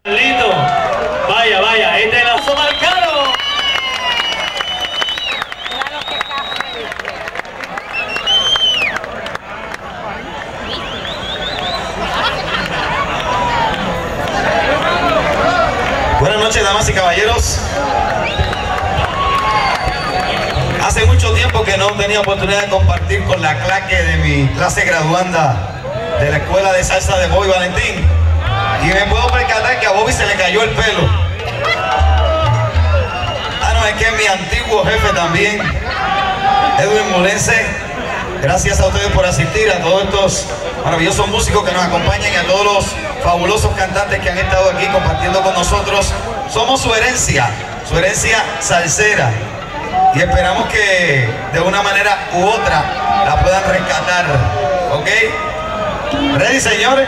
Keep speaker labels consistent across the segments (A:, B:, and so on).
A: Listo. Vaya, vaya, este es el lazo marcado.
B: Buenas noches, damas y caballeros. Hace mucho tiempo que no tenía oportunidad de compartir con la claque de mi clase graduanda de la Escuela de Salsa de Bobby Valentín. Y me puedo percatar que a Bobby se le cayó el pelo. Ah, no, es que mi antiguo jefe también, Edwin Molense. Gracias a ustedes por asistir, a todos estos maravillosos músicos que nos acompañan y a todos los fabulosos cantantes que han estado aquí compartiendo con nosotros. Somos su herencia salsera, y esperamos que de una manera u otra la puedan rescatar. ¿Ok? ¿Ready, señores?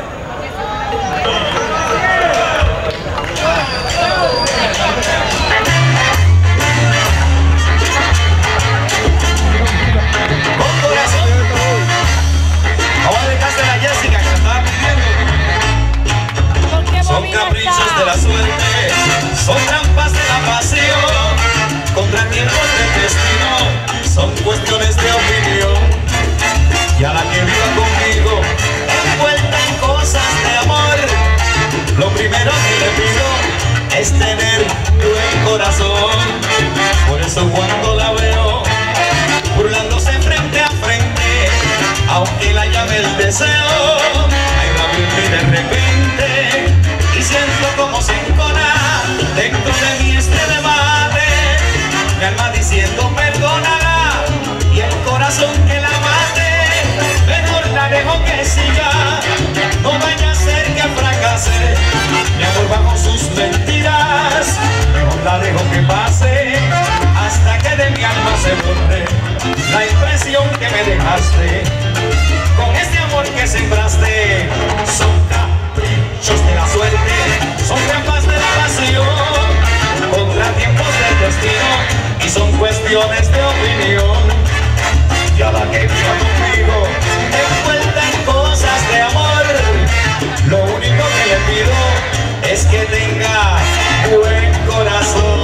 B: Son caprichos de la suerte, son trampas de la pasión, contratiempos del destino, son cuestiones de opinión. Y a la que viva conmigo, envuelta en cosas de amor, lo primero que le pido es tener buen corazón. Por eso cuando la veo burlándose frente a frente, aunque la llame el deseo, hay rabia en mí de repente. Y siento como se encona dentro de mí este debate, mi alma diciendo perdónala y el corazón que la mate. Mejor la dejo que siga, no vaya a ser que fracase, mi amor bajo sus mentiras. Mejor la dejo que pase hasta que de mi alma se borre la impresión que me dejaste. Con este amor que sembraste, son caprichos de la suerte, son trampas de la pasión, contratiempos del destino, y son cuestiones de opinión. Y a la que viva conmigo, envuelta en cosas de amor, lo único que le pido es que tenga buen corazón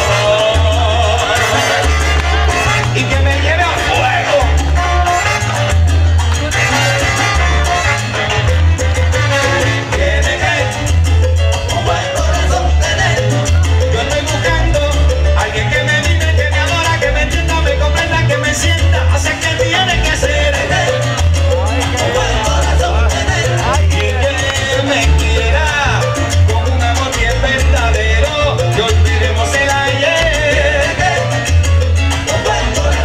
B: y que me lleve a fuego. Sienta, hace que tiene que ser un buen corazón tener, alguien que me quiera con un amor bien verdadero, que olvidemos el ayer. Un buen corazón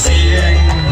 B: 100.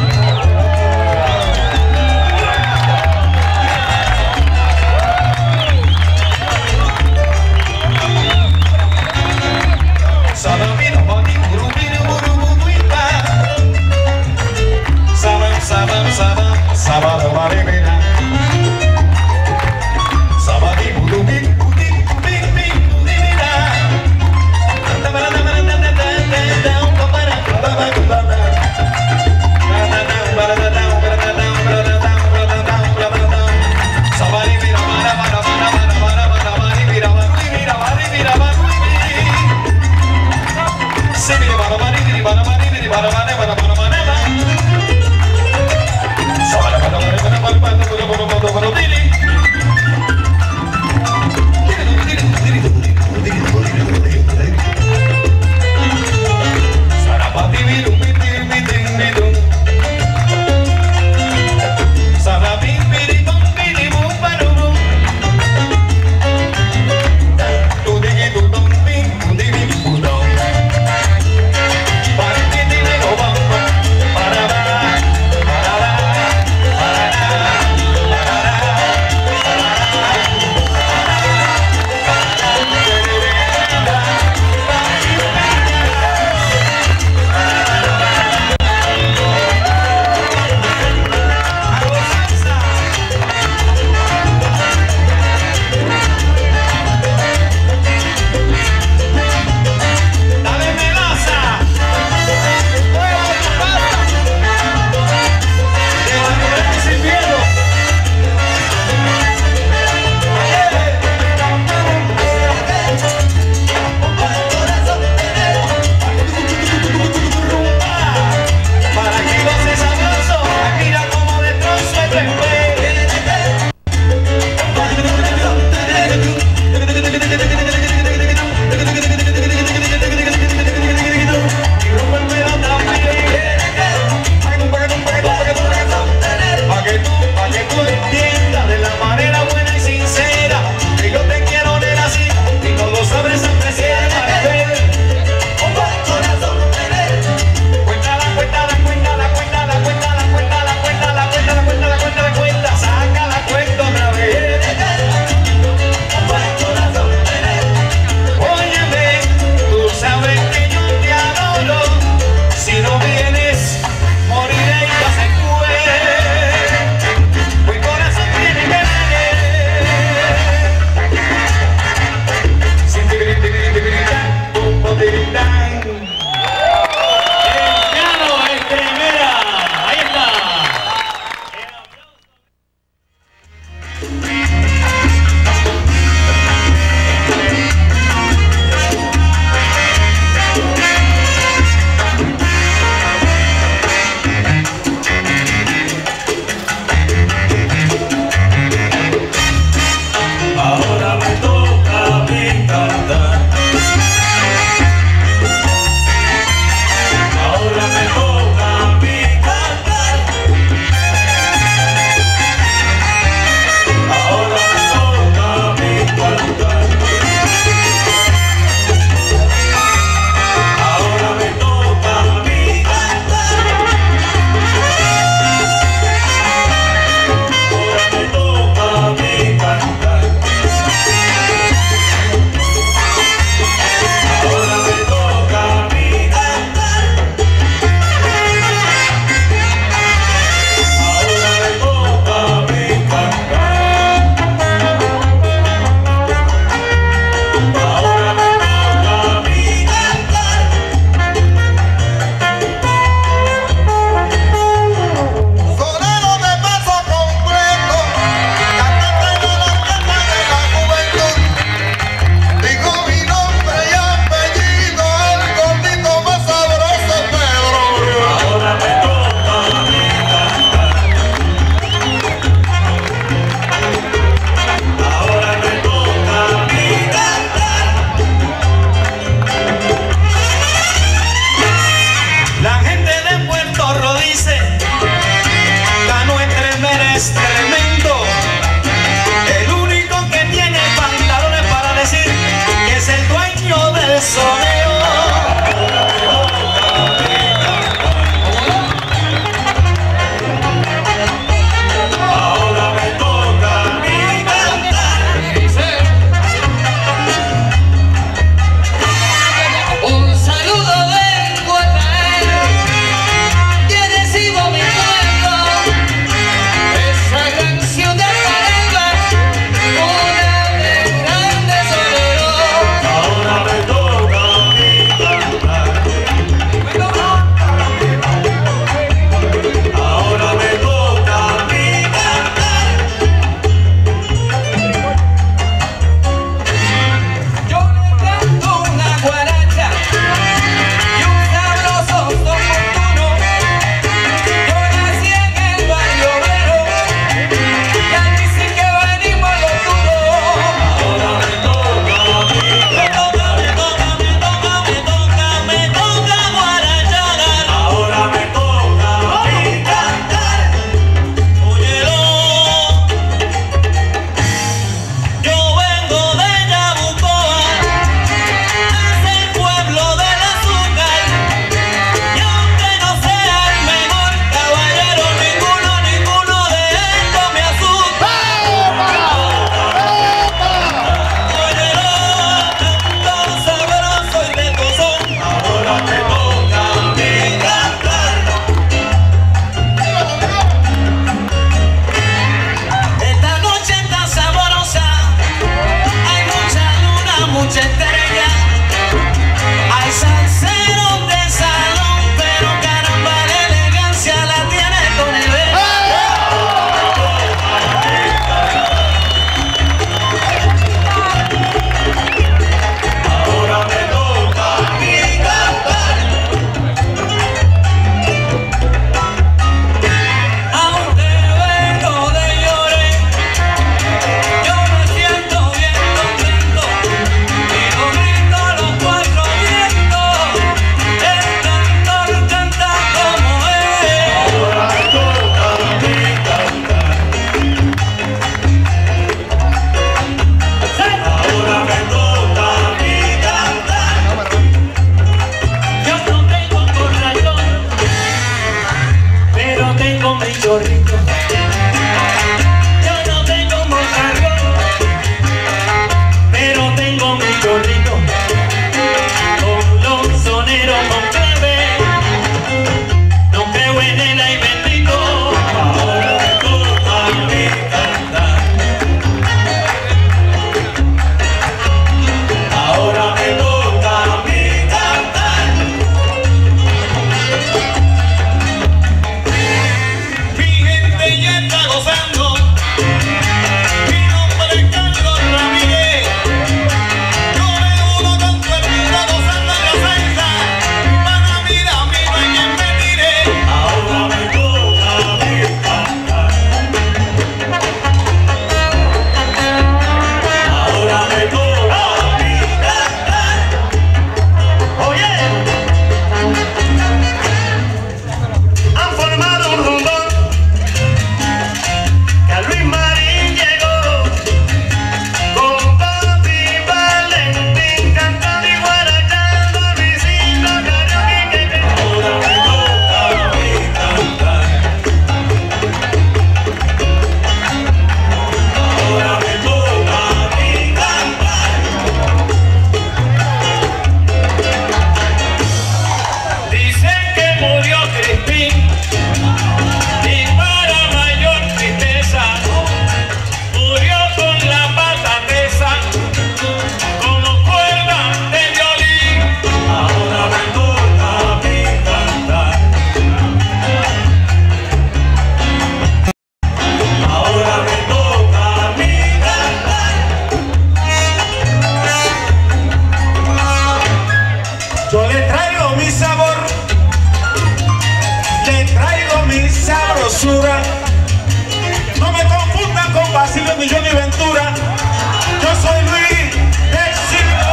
B: y Johnny Ventura. Yo soy Luis Éxito.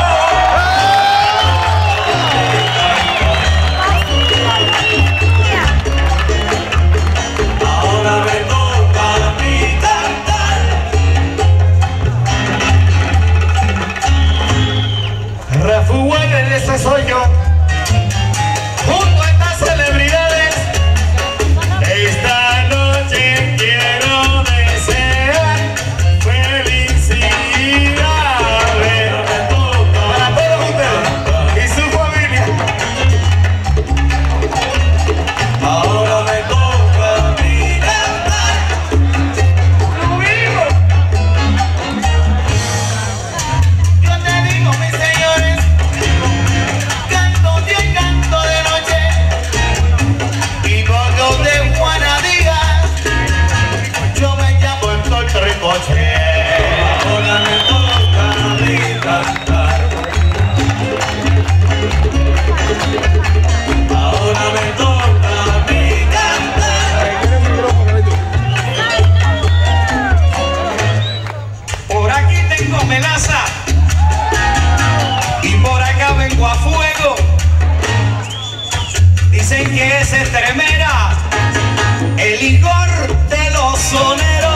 B: Ahora me toca a mí cantar. Refugueles, ese soy yo. Junto a estas celebridades, esta noche quiero desear felicidades para todos ustedes y su familia. Ahora me toca a mí cantar. ¡Lo vivo! Yo te digo, mis señores, canto día y canto de noche, y no de Juana diga, yo me llamo el Ricoche. Ahora me toca a mí cantar. Ahora me toca a mí cantar. Por aquí tengo melaza y por acá vengo a fuego. Dicen que ese es Tremera, el Igor de los soneros.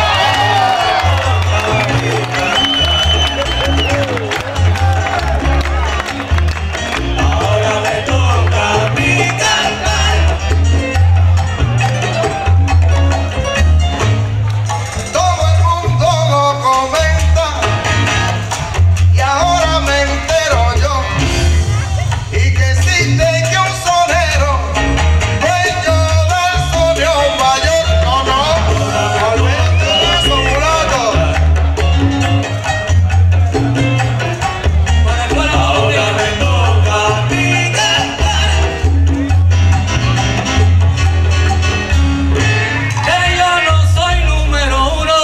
B: Ahora me toca a mí cantar. Todo el mundo lo comenta y ahora me entero yo, y que existe que un sonero, dueño del soneo mayor, no, olvídate de eso, mulato. Ahora me toca a mí cantar. Que yo no soy número uno,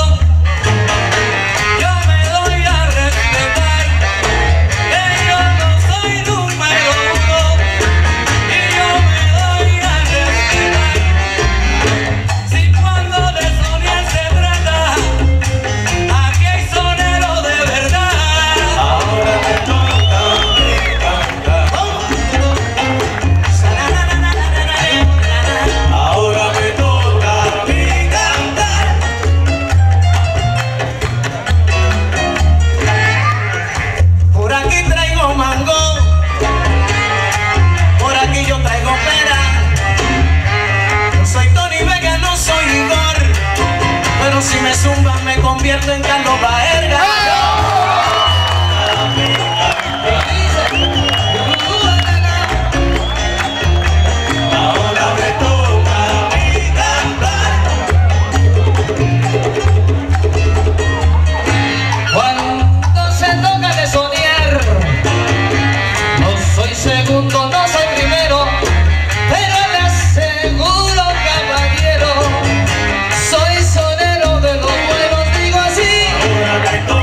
B: yo me doy a respetar. Que yo no soy número uno y yo me doy a respetar. Si cuando de soñar se trata, aquí hay sonero de verdad. Ahora me toca a mí cantar. Ahora me toca a mí cantar. Por aquí traigo mango, por aquí yo traigo pera. Yo soy Tony Vega, no soy Igor, pero si me zumban me convierto en Carlos Baerga. Ahora me toca a mí cantar. Cuando se toca de soñar, no soy segundo, no soy primero, pero le aseguro, caballero, soy sonero de los buenos, digo así. Ahora me toca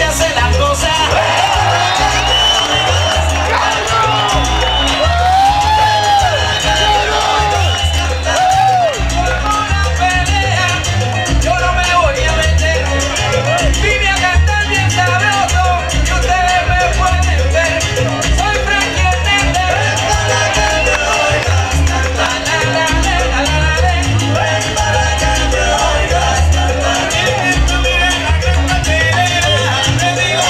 B: hace la cosa.
C: Te digo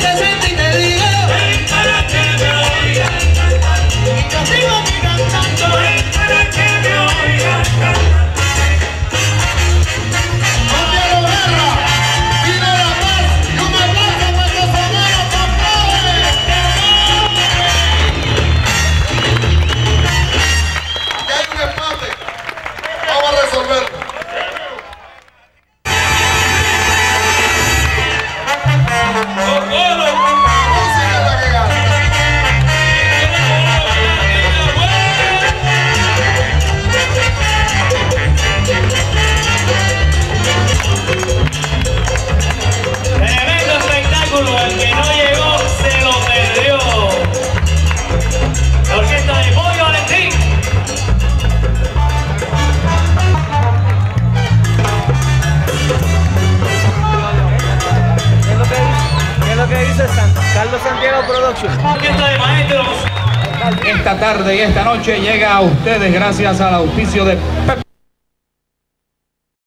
B: presente y te digo, ven para que me oigas cantar. Y yo sigo aquí cantando, ven para que me oigas cantar. No quiero guerra, pido la paz y un aplauso para que sonero, compadre. Aquí hay un empate, vamos a resolverlo.
C: Carlos Santiago Production.
A: Orquesta de maestros.
D: Esta tarde y esta noche llega a ustedes gracias al auspicio de Pep.